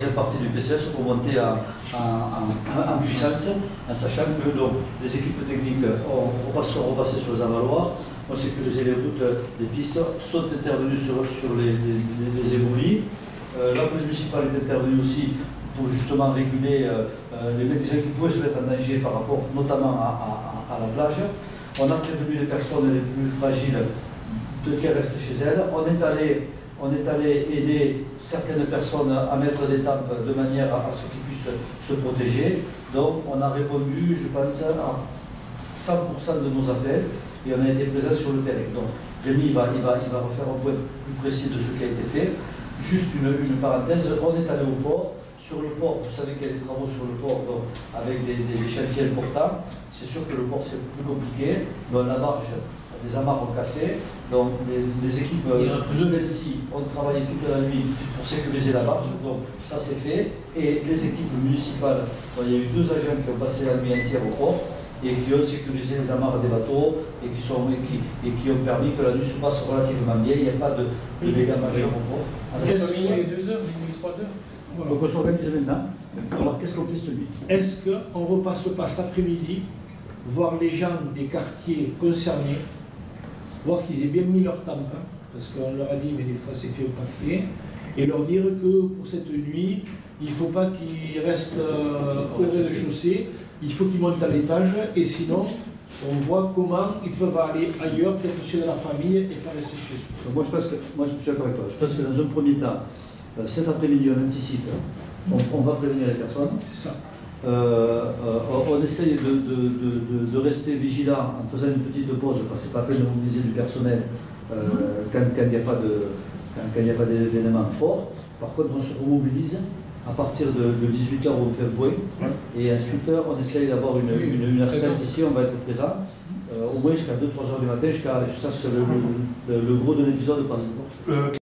fait partie du PCS pour monter en puissance, en sachant que donc, les équipes techniques ont repassé sur les avaloirs, ont sécurisé les routes, les pistes, sont intervenues sur les éboulis. La police municipale est intervenue aussi pour justement réguler les gens qui pouvaient se mettre en danger par rapport notamment à la plage. On a prévenu les personnes les plus fragiles qui restent chez elles. On est allé aider certaines personnes à mettre des tampes de manière à ce qu'ils puissent se protéger. Donc on a répondu, je pense, à 100% de nos appels et on a été présents sur le terrain. Donc Rémi va refaire un point plus précis de ce qui a été fait. Juste une parenthèse, on est allé au port. Sur le port, vous savez qu'il y a des travaux sur le port donc, avec des chantiers importants. C'est sûr que le port c'est plus compliqué. Donc la barge, les amarres ont cassé. Donc les équipes de Vessi ont travaillé toute la nuit pour sécuriser la barge. Donc ça c'est fait. Et les équipes municipales, donc, il y a eu 2 agents qui ont passé la nuit entière au port et qui ont sécurisé les amarres des bateaux et qui ont permis que la nuit se passe relativement bien. Il n'y a pas de dégâts majeurs au port. Minuit 2 heures, minuit 3 heures. Voilà. Donc on s'organise maintenant. Alors qu'est-ce qu'on fait cette nuit? Est-ce qu'on ne repasse pas cet après-midi, voir les gens des quartiers concernés, voir qu'ils aient bien mis leur tampon, parce qu'on leur a dit, mais des fois c'est fait au papier, et leur dire que pour cette nuit, il ne faut pas qu'ils restent au rez-de-chaussée, il faut qu'ils montent à l'étage, et sinon, on voit comment ils peuvent aller ailleurs, peut-être chez la famille, et pas rester chez eux. Moi je suis d'accord avec toi. Je pense que dans un premier temps, cet après-midi, on anticipe, on va prévenir les personnes. C'est ça. On essaye de rester vigilant en faisant une petite pause, parce que c'est pas la peine de mobiliser du personnel quand il n'y a pas d'événements forts. Par contre, on se remobilise à partir de 18h où on fait le point, et à 18h, on essaye d'avoir une astreinte ici, on va être présent, au moins jusqu'à 2-3 heures du matin, jusqu'à ce que le gros de l'épisode passe.